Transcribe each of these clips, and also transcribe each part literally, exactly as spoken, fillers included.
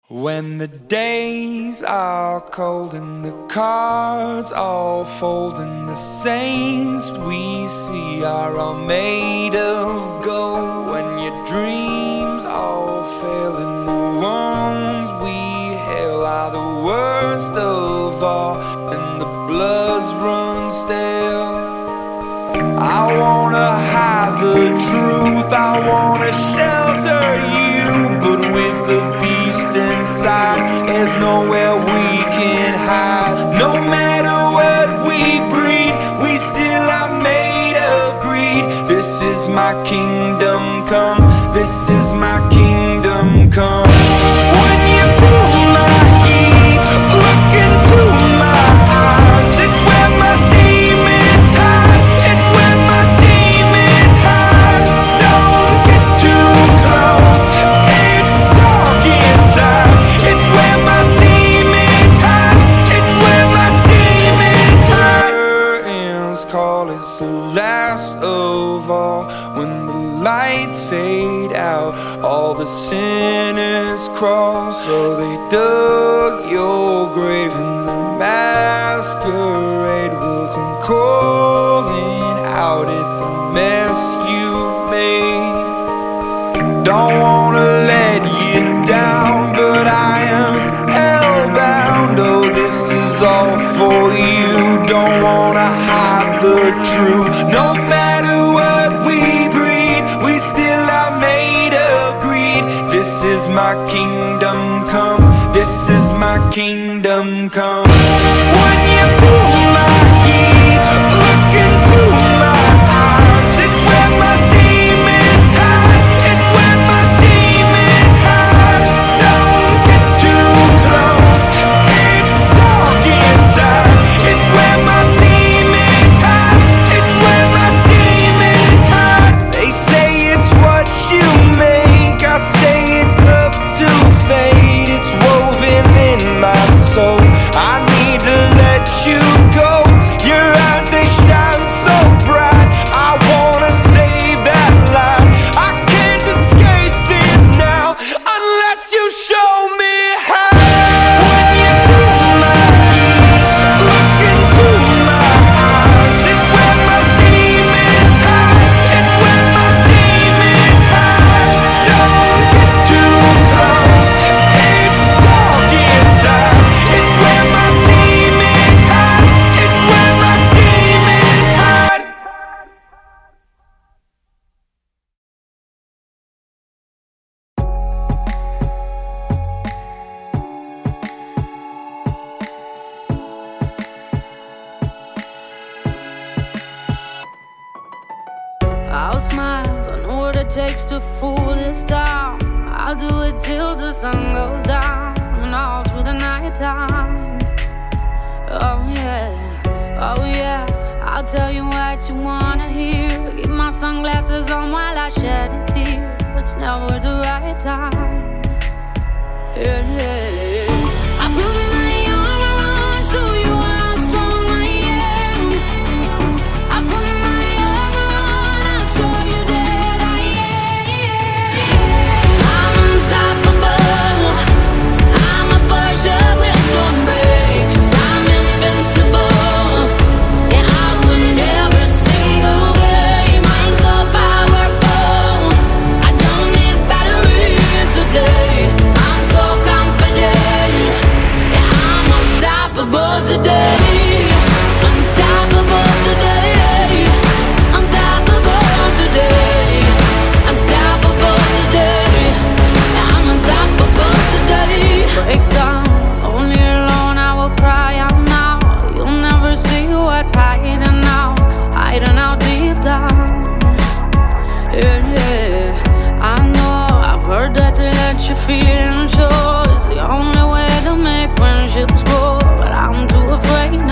When the days are cold and the cards all fold and the saints we see are all made of gold, when your dreams all fail and the ones we hail are the worst of all and the bloods run stale, I wanna hide the truth, I wanna shelter you, but with the beast inside, there's nowhere we can hide. No matter what we breed, we still are made of greed. This is my kingdom come, this is my kingdom come. When you feel my heat, look into my eyes, it's where my demons hide, it's where my demons hide. Don't get too close, it's dark inside, it's where my demons hide, it's where my demons hide. Curtains call, it's the last of all. When the lights fade out, all the sinners crawl. So they dug your grave and the masquerade will come calling out at the mess you've made. Don't wanna let you down, but I am hellbound. Oh, this is all for you. Don't wanna hide the truth. No matter what we breed, we still are made of greed. This is my kingdom come, this is my kingdom come. When you feel my heat, look into my eyes, it's where my demons hide, it's where my demons hide. Don't get too close, it's dark inside, it's where my demons hide, it's where my demons hide. They say it's what you make, I say it's up to fate. It's woven in my soul, I need to let you go. Your eyes, they shine so bright, I wanna save that light. I can't escape this now unless you show me how. When you feel my heat, look into my eyes, it's where my demons hide, it's where my demons hide. Don't get too close, it's dark inside, it's where my demons hide, it's where my demons hide. I'll smile, I know what it takes to fool this town. I'll do it till the sun goes down and all through the night time. Oh yeah, oh yeah, I'll tell you what you wanna hear. Keep my sunglasses on while I shed a tear. It's never the right time. Yeah, yeah, yeah. I put my arm around so you how strong I am. I put my arm around, I'll show you that I am. I'm unstoppable, I'm a Porsche with no brakes. I'm invincible, yeah, I win every single game. I'm so powerful, I don't need batteries to play. I'm so confident, yeah, I'm unstoppable today. Unstoppable today, unstoppable today, unstoppable today, yeah, I'm unstoppable today. Break down, only alone I will cry out now. You'll never see what's hiding out, hiding out deep down. Yeah, yeah, I know, I've heard that to let you feel and show is the only way to make friendships grow, but I'm too afraid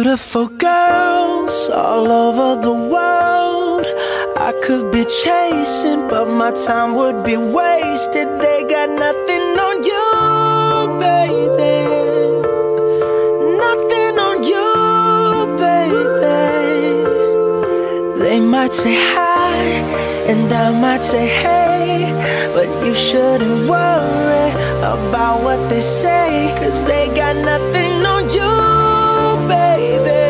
Beautiful girls all over the world. I could be chasing, but my time would be wasted. They got nothing on you, baby. Nothing on you, baby. They might say hi, and I might say hey, but you shouldn't worry about what they say, 'cause they got nothing on you, baby.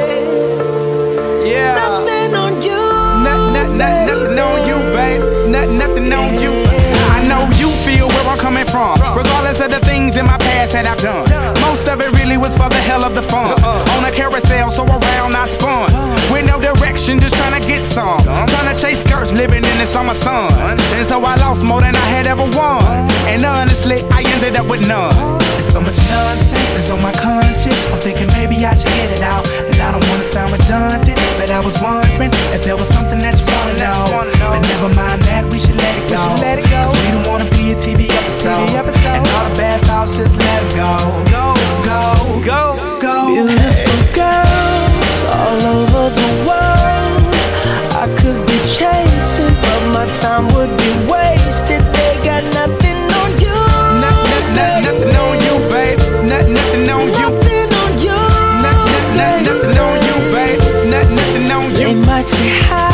Yeah. Nothing on you. Not, not, not, nothing on you, babe. Not, nothing on you. I know you feel where I'm coming from, regardless of the things in my past that I've done. Most of it really was for the hell of the fun. On a carousel, so around I spun, with no direction, just trying to get some. Trying to chase skirts, living in the summer sun. And so I lost more than I had ever won. And honestly, I ended up with none. There's so much nonsense is on my conscience. I'm thinking maybe I should get it out. And I don't wanna sound redundant, but I was wondering if there was something that you wanna know. But never mind that, we should let it go. Cause we don't wanna be a T V episode. And all the bad thoughts, just let it go. Go, go, go, go. Beautiful girls all over the world. I could be chasing, but my time would be wasted. They got nothing on you. Not, not, not, nothing on you, babe. Not, nothing on you. Nothing on you. Not, not, not, nothing on you, babe. Not, nothing on you. They might say hi,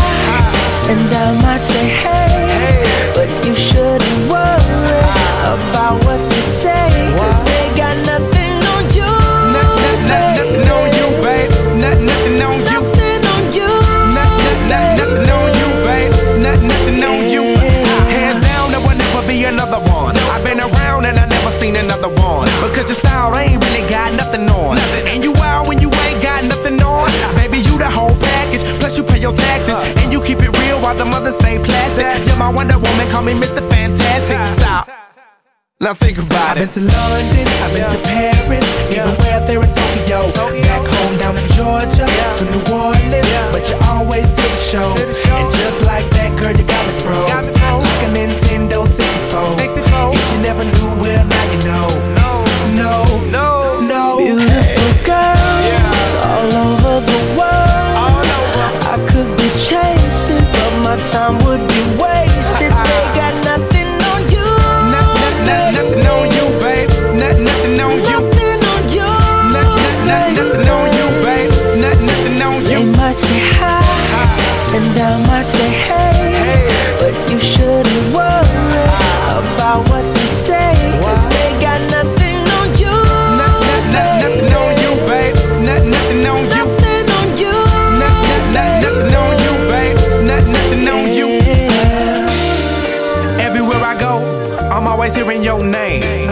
and I might say hey, but you shouldn't worry about what they say, 'cause they got nothing on you. Not, not, not, nothing on you, babe. Not, nothing on you. Nothing on you. Not, not, not, nothing on you, babe. Not, nothing on you. Hands down, there will never be another one. I've been around and I never seen another one. Because your style ain't really got nothing on. And you out when you ain't got nothing on. Baby, you the whole package. Plus you pay your taxes. And you keep it real while the mothers stay plastic. You're my Wonder Woman, call me Mister Fantastic. Stop. Now think about it. I've been to London, I've been to Paris, even where there in Tokyo. Back home down in Georgia, to New Orleans, but you always did the show. And just like that, girl, you got me froze, like a Nintendo sixty-four. If you never knew, well now you know. No, no, no, no. Beautiful girls all over the world. I could be chasing, but my time would be wasted. They got nothing on you. Not, nothing on you, babe. Not, nothing on you. Nothing on you. Not, not, not, nothing on you, babe. Not, nothing on you. They might say hi, and I might say hey, but you shouldn't worry about what they say, 'cause they got nothing on you. Not, not, not, nothing on you, babe. Not, nothing on you. Nothing on you. Not, not, not, nothing on you, babe. Not, nothing on you. Everywhere I go, I'm always hearing your name.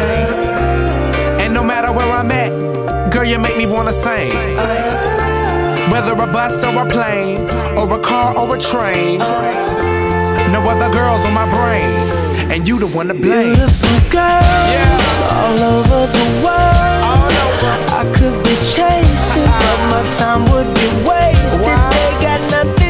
And no matter where I'm at, girl, you make me wanna sing. Whether a bus or a plane, or a car or a train, no other girls on my brain, and you the one to blame. Beautiful girls all over the world. I could be chasing, but my time would be wasted. They got nothing